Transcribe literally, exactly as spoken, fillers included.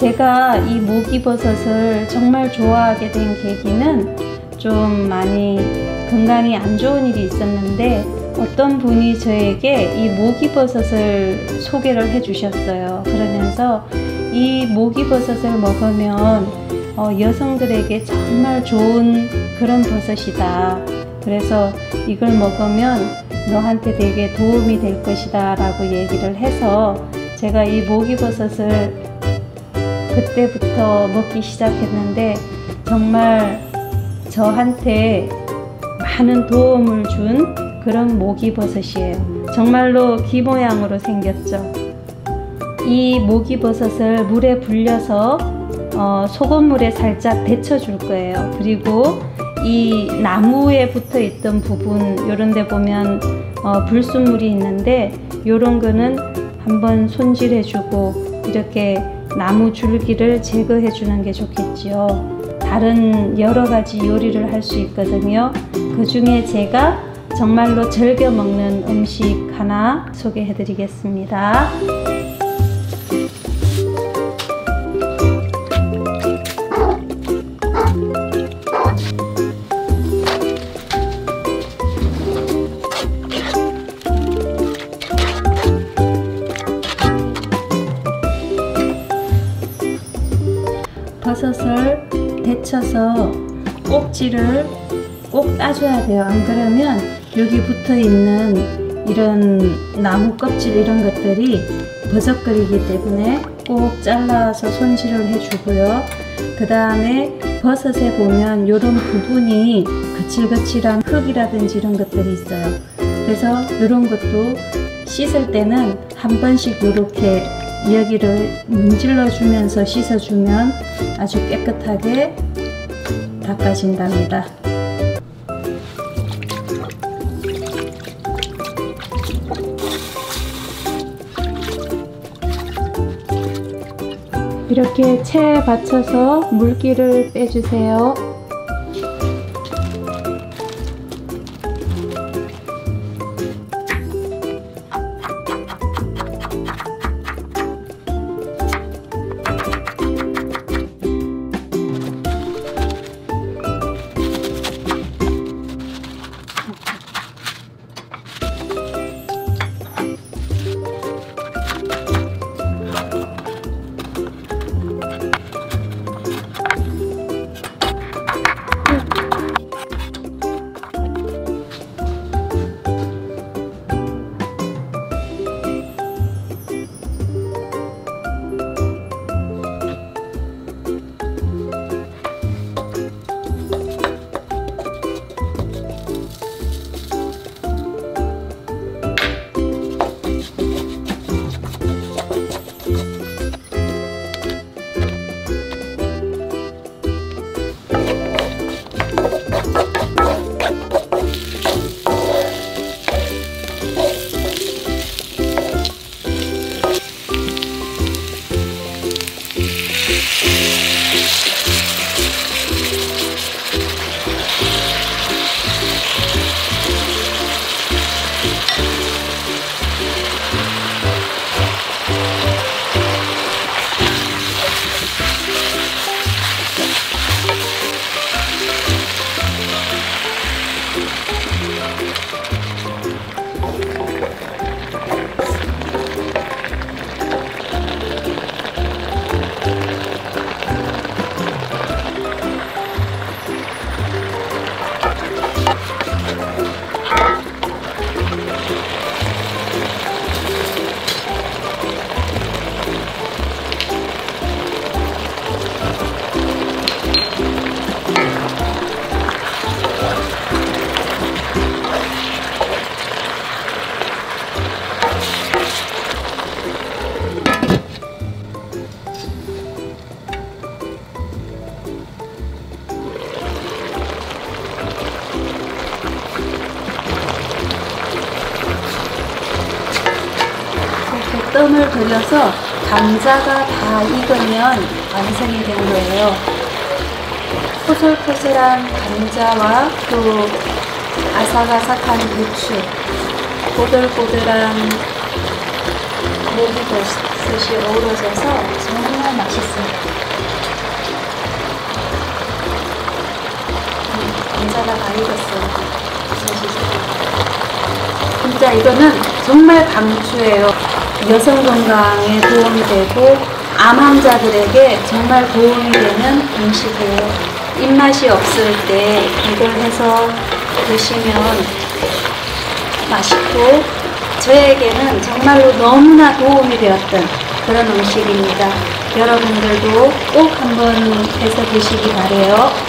제가 이 목이버섯을 정말 좋아하게 된 계기는 좀 많이 건강이 안 좋은 일이 있었는데 어떤 분이 저에게 이 목이버섯을 소개를 해 주셨어요. 그러면서 이 목이버섯을 먹으면 어, 여성들에게 정말 좋은 그런 버섯이다. 그래서 이걸 먹으면 너한테 되게 도움이 될 것이다 라고 얘기를 해서 제가 이 목이버섯을 그때부터 먹기 시작했는데 정말 저한테 많은 도움을 준 그런 목이버섯이에요. 정말로 귀 모양으로 생겼죠. 이 목이버섯을 물에 불려서 어, 소금물에 살짝 데쳐 줄 거예요. 그리고 이 나무에 붙어 있던 부분 요런 데 보면 어, 불순물이 있는데 요런 거는 한번 손질해 주고 이렇게 나무 줄기를 제거해 주는 게 좋겠지요. 다른 여러 가지 요리를 할 수 있거든요. 그 중에 제가 정말로 즐겨 먹는 음식 하나 소개해 드리겠습니다. 버섯을 데쳐서 꼭지를 꼭 따줘야 돼요. 안 그러면 여기 붙어 있는 이런 나무 껍질 이런 것들이 버석거리기 때문에 꼭 잘라서 손질을 해주고요. 그 다음에 버섯에 보면 이런 부분이 거칠거칠한 흙이라든지 이런 것들이 있어요. 그래서 이런 것도 씻을 때는 한 번씩 이렇게 여기를 문질러 주면서 씻어주면 아주 깨끗하게 닦아진답니다. 이렇게 체에 받쳐서 물기를 빼주세요. 뜸을 들여서 감자가 다 익으면 완성이 된 거예요. 포슬포슬한 감자와 또 아삭아삭한 부추, 보들보들한 목이버섯이 어우러져서 정말 정말 맛있어요. 감자가 다 익었어요. 진짜 이거는 정말 강추해요. 여성 건강에 도움이 되고 암 환자들에게 정말 도움이 되는 음식이에요. 입맛이 없을 때 이걸 해서 드시면 맛있고 저에게는 정말로 너무나 도움이 되었던 그런 음식입니다. 여러분들도 꼭 한번 해서 드시기 바래요.